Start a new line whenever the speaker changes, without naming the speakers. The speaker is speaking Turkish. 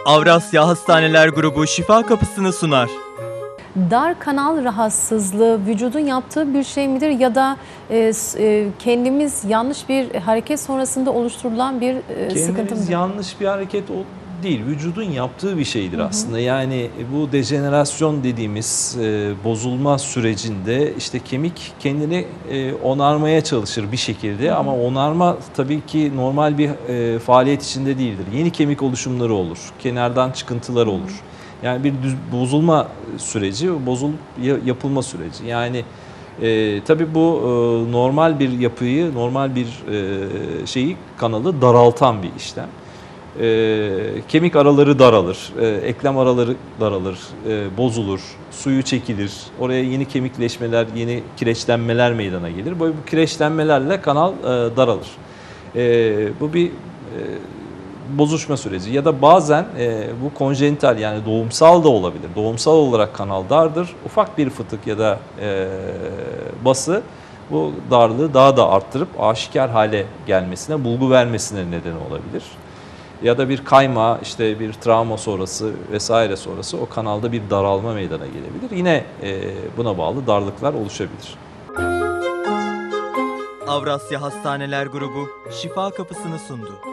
Avrasya Hastaneler Grubu şifa kapısını sunar.
Dar kanal rahatsızlığı vücudun yaptığı bir şey midir ya da kendimiz yanlış bir hareket sonrasında oluşturulan bir sıkıntı
Kendimiz
mıdır?
yanlış bir hareket değil, vücudun yaptığı bir şeydir aslında. Yani bu dejenerasyon dediğimiz bozulma sürecinde işte kemik kendini onarmaya çalışır bir şekilde ama onarma tabii ki normal bir faaliyet içinde değildir. Yeni kemik oluşumları olur, kenardan çıkıntılar olur. Yani bir bozulma süreci, yapılma süreci. Yani tabii bu normal bir yapıyı, normal bir kanalı daraltan bir işlem. Kemik araları daralır, eklem araları daralır, bozulur, suyu çekilir. Oraya yeni kemikleşmeler, yeni kireçlenmeler meydana gelir. Böyle bu kireçlenmelerle kanal daralır. Bu bir bozuşma süreci ya da bazen bu konjenital yani doğumsal da olabilir. Doğumsal olarak kanal dardır. Ufak bir fıtık ya da bası bu darlığı daha da arttırıp aşikar hale gelmesine, bulgu vermesine neden olabilir. Ya da bir kayma, işte bir travma sonrası vesaire sonrası o kanalda bir daralma meydana gelebilir. Yine buna bağlı darlıklar oluşabilir.
Avrasya Hastaneler Grubu şifa kapısını sundu.